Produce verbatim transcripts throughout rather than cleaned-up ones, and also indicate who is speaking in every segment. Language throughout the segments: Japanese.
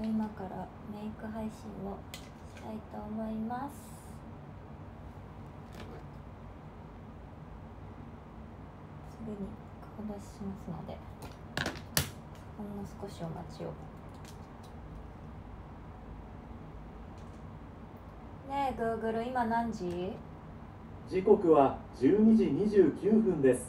Speaker 1: 今からメイク配信をしたいと思います。すぐに顔出ししますので、ほんの少しお待ちを。ねえ Google、 今何時？
Speaker 2: 時刻はじゅうにじにじゅうきゅうふんです。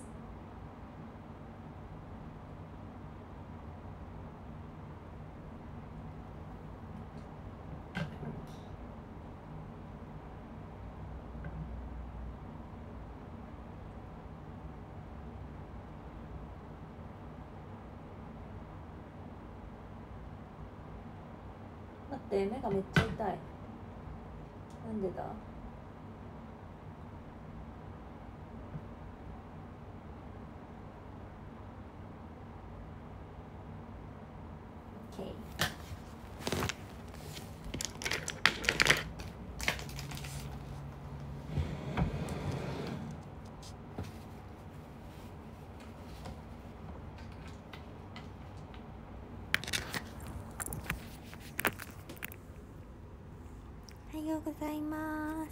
Speaker 1: 待って、目がめっちゃ痛い。なんでだ？おはようございます。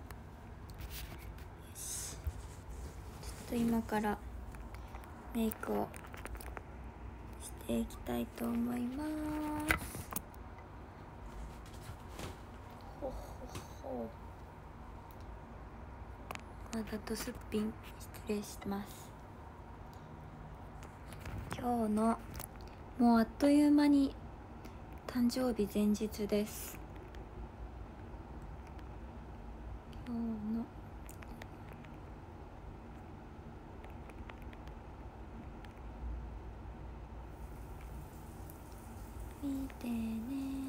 Speaker 1: よし、ちょっと今からメイクをしていきたいと思います。ほほほ。わざとすっぴん失礼します。今日のもうあっという間に誕生日前日です。今日の見てね。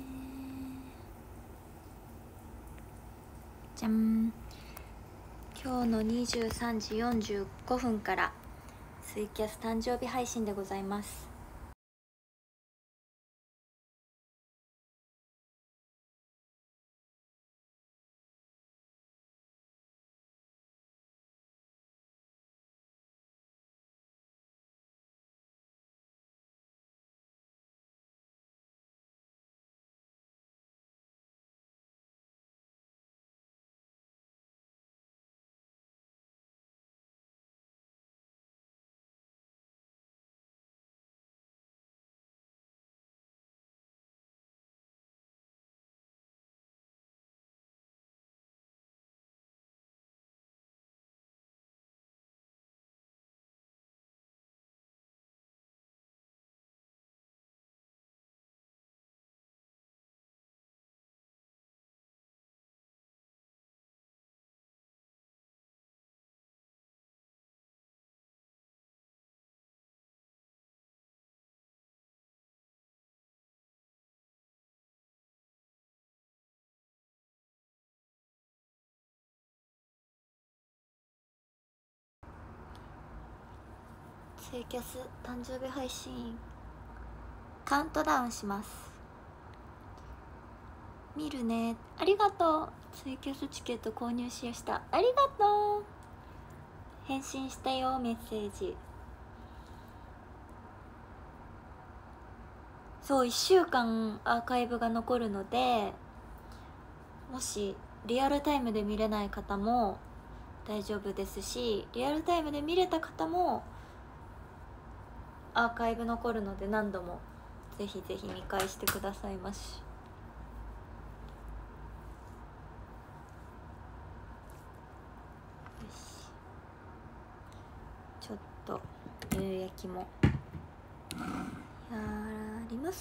Speaker 1: じゃん。今日のにじゅうさんじよんじゅうごふんからツイキャス誕生日配信でございます。ツイキャス誕生日配信カウントダウンします。見るね。ありがとう。ツイキャスチケット購入しました。ありがとう。返信したよ、メッセージ。そう、いっしゅうかんアーカイブが残るので、もしリアルタイムで見れない方も大丈夫ですし、リアルタイムで見れた方もアーカイブ残るので、何度もぜひぜひ見返してくださいまし。よし、ちょっと乳液もやります。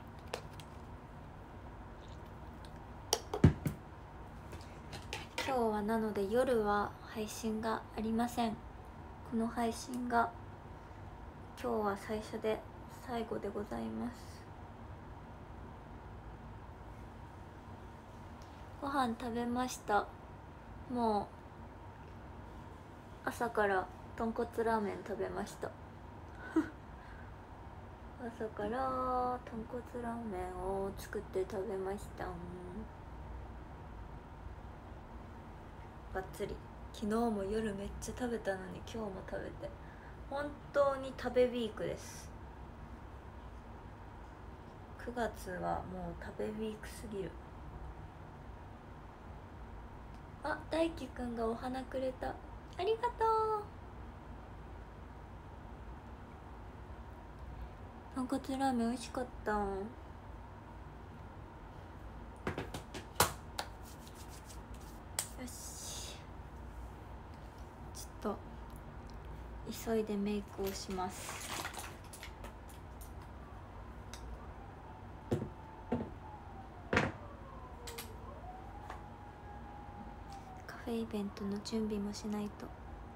Speaker 1: 今日はなので夜は配信がありません。この配信が今日は最初で最後でございます。ご飯食べました。もう朝から豚骨ラーメン食べました朝から豚骨ラーメンを作って食べました。がっつり。昨日も夜めっちゃ食べたのに今日も食べて、本当に食べウィークです。 くがつはもう食べウィークすぎる。あ、大輝くんがお花くれた、ありがとう。豚骨ラーメン美味しかった。よし、ちょっと急いでメイクをします。カフェイベントの準備もしないと。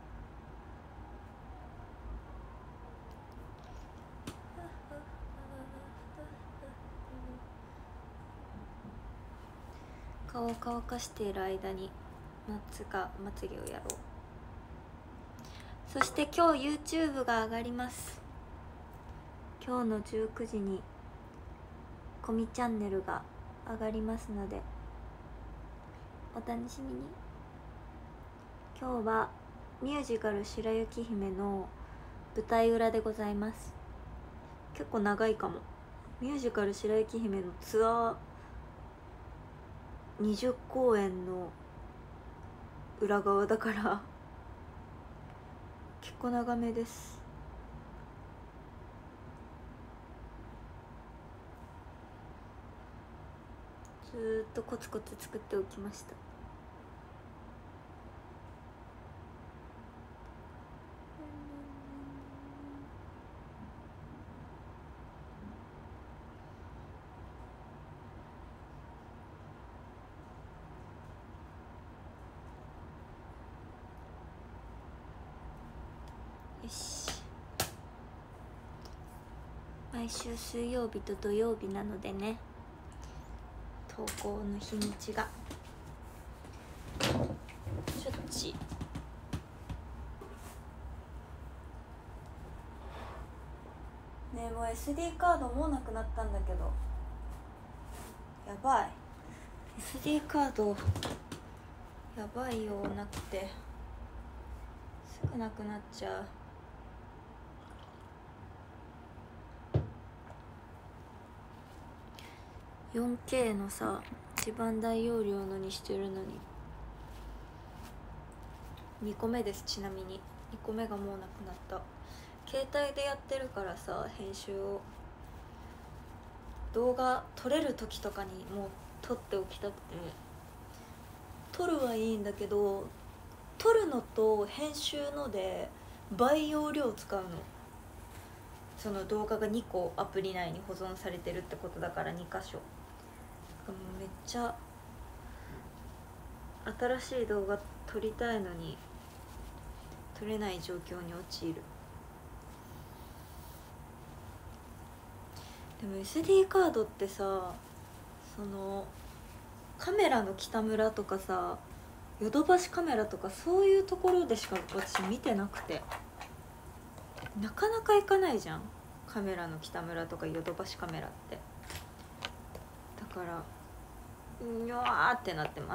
Speaker 1: 顔を乾かしている間に夏がまつげをやろう。そして今日 YouTube が上がります。今日のじゅうくじにコミチャンネルが上がりますのでお楽しみに。今日はミュージカル「白雪姫」の舞台裏でございます。結構長いかも。ミュージカル「白雪姫」のツアーにじゅっこうえんの裏側だから結構長めです。ずーっとコツコツ作っておきました。よし、毎週水曜日と土曜日なのでね、投稿の日にちがしょっちねえ、もう エスディー カードもうなくなったんだけど、やばい。 エスディー カードやばいよ、なくてすぐなくなっちゃう。よんケー のさ、一番大容量のにしてるのににこめです。ちなみににこめがもうなくなった。携帯でやってるからさ、編集を動画撮れる時とかにもう撮っておきたくて、撮るはいいんだけど、撮るのと編集ので倍容量使うの。その動画がにこアプリ内に保存されてるってことだからにかしょ。めっちゃ新しい動画撮りたいのに撮れない状況に陥る。でも エスディー カードってさ、そのカメラの北村とかさ、ヨドバシカメラとかそういうところでしか私見てなくて、なかなか行かないじゃん、カメラの北村とかヨドバシカメラって。だからうわーってなってます。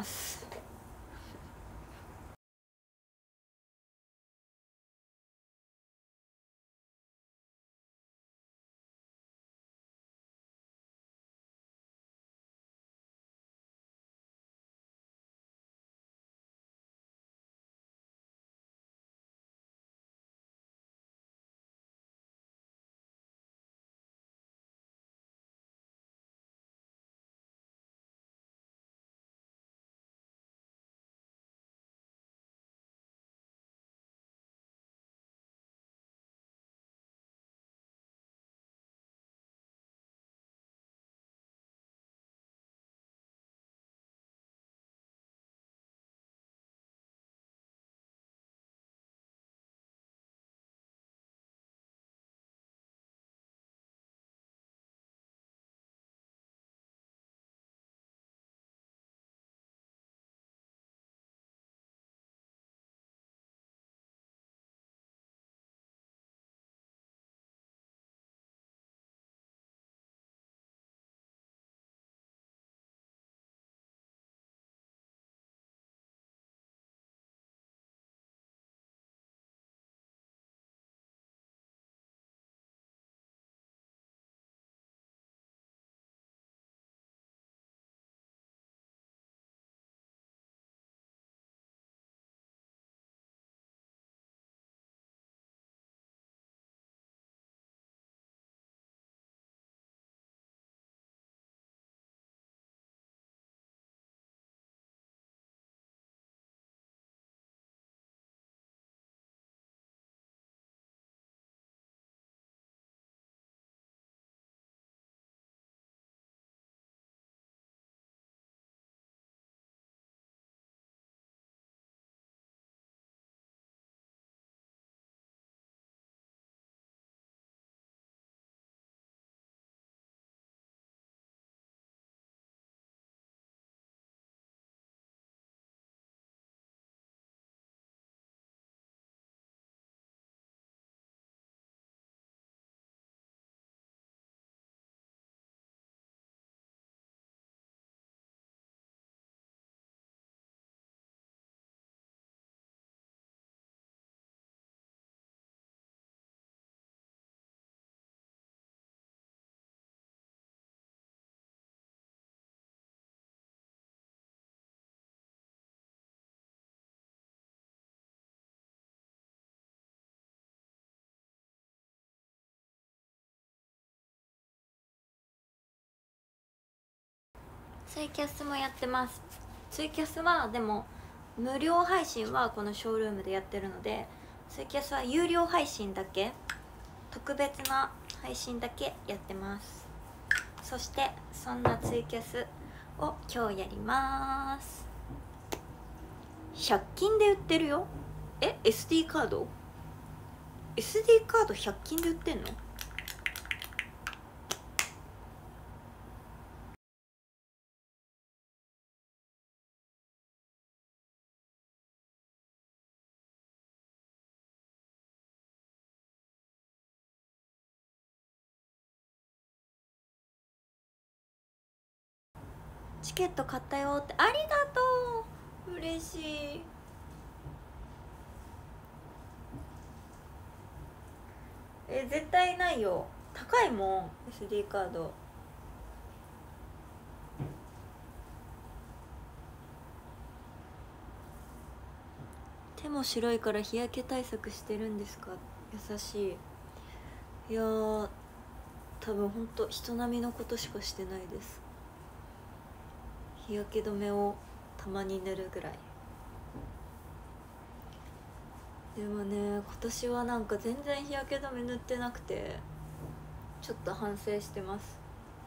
Speaker 1: ツイキャスもやってます。ツイキャスはでも無料配信はこのショールームでやってるので、ツイキャスは有料配信だけ、特別な配信だけやってます。そしてそんなツイキャスを今日やります。ひゃく均で売ってるよ。え エスディー カード エスディー カードひゃく均で売ってんの？チケット買ったよって、ありがとう、嬉しい。え絶対ないよ、高いもん エスディー カード。手も白いから日焼け対策してるんですか？優しい。いやー多分ほんと人並みのことしかしてないです。日焼け止めをたまに塗るぐらい。でもね今年はなんか全然日焼け止め塗ってなくてちょっと反省してます。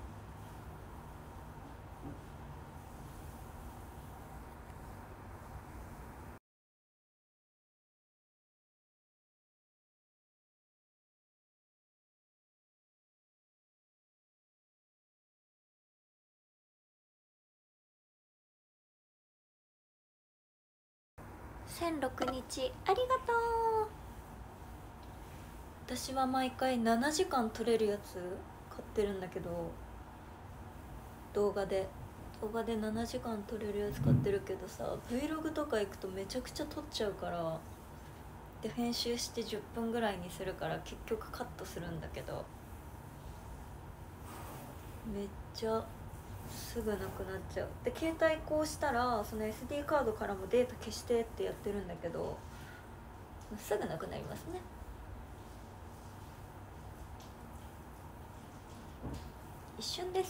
Speaker 1: せんろくにちありがとう。私は毎回ななじかん撮れるやつ買ってるんだけど、動画で動画でななじかん撮れるやつ買ってるけどさ、 Vlog とか行くとめちゃくちゃ撮っちゃうから、で編集してじゅっぷんぐらいにするから結局カットするんだけど、めっちゃすぐなくなっちゃう。で携帯こうしたらその エスディー カードからもデータ消してってやってるんだけどすぐなくなりますね。一瞬です。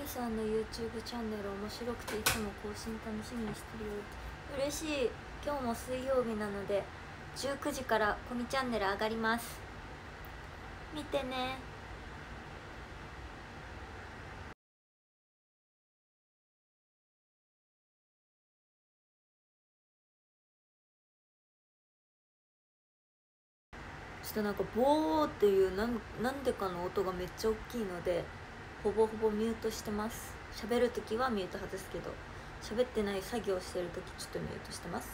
Speaker 1: みさんの YouTube チャンネル面白くていつも更新楽しみにしてるよ。嬉しい。今日も水曜日なのでじゅうくじからこみチャンネル上がります。見てね。ちょっとなんかボーっていうなんなんでかの音がめっちゃ大きいのでほぼほぼミュートしてます。喋るときはミュート外すけど、喋ってない作業してるときちょっとミュートしてます。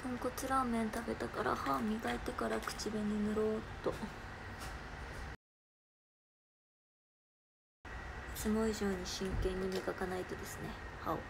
Speaker 1: 豚骨ラーメン食べたから歯磨いてから口紅塗ろうっと。いつも以上に真剣に磨かないとですね、歯を。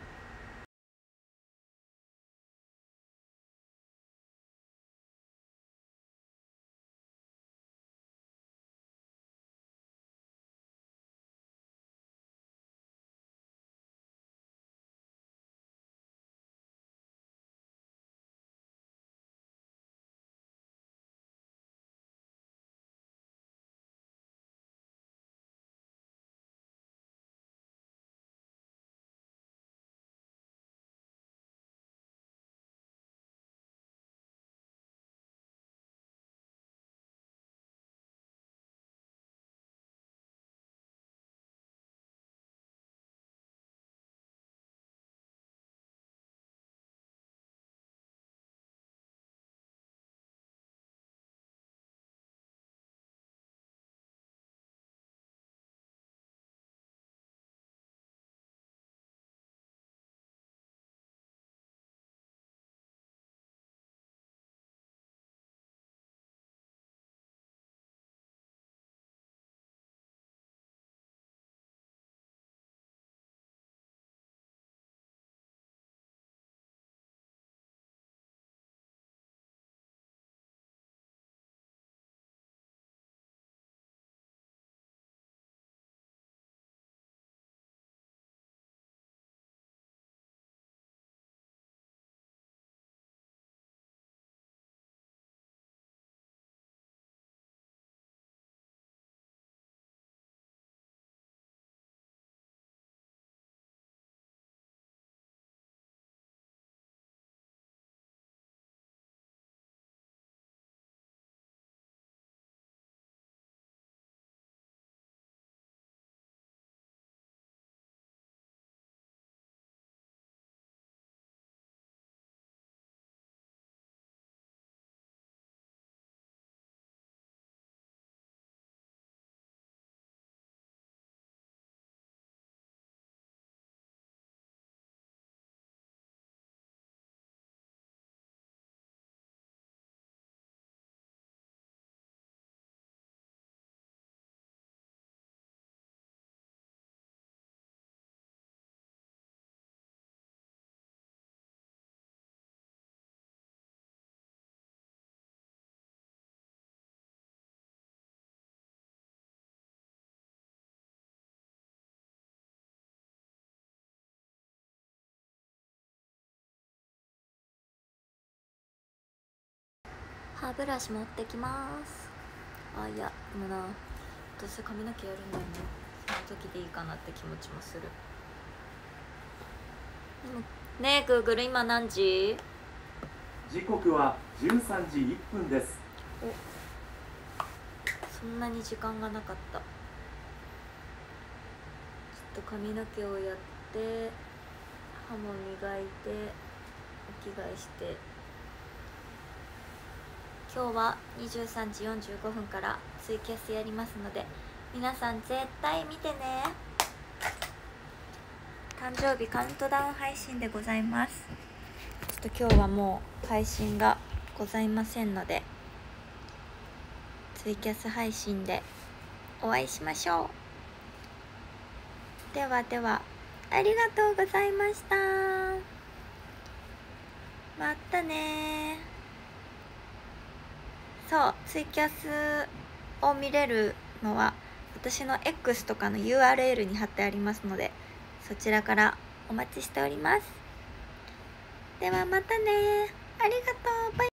Speaker 1: 歯ブラシ持ってきます。あ、いやでもな、どうせ髪の毛やるんだよね。その時でいいかなって気持ちもする。でもねえ、グーグル今何時？
Speaker 2: 時刻はじゅうさんじいっぷんです。
Speaker 1: お、そんなに時間がなかった。ちょっと髪の毛をやって歯も磨いてお着替えして、今日はにじゅうさんじよんじゅうごふんからツイキャスやりますので、皆さん絶対見てね。誕生日カウントダウン配信でございます。ちょっと今日はもう配信がございませんので、ツイキャス配信でお会いしましょう。ではでは、ありがとうございました。またね。そう、ツイキャスを見れるのは私の X とかの ユーアールエル に貼ってありますので、そちらからお待ちしております。ではまたね。ありがとう。バイバイ。